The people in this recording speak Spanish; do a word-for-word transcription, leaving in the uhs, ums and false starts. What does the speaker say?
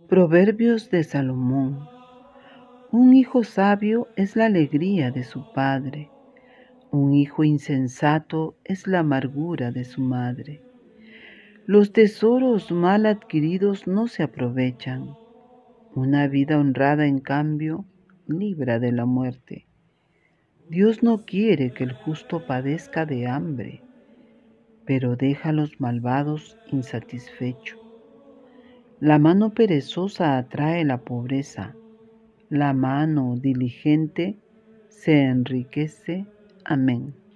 Proverbios de Salomón. Un hijo sabio es la alegría de su padre. Un hijo insensato es la amargura de su madre. Los tesoros mal adquiridos no se aprovechan. Una vida honrada, en cambio, libra de la muerte. Dios no quiere que el justo padezca de hambre, pero deja a los malvados insatisfechos. La mano perezosa atrae la pobreza. La mano diligente se enriquece. Amén.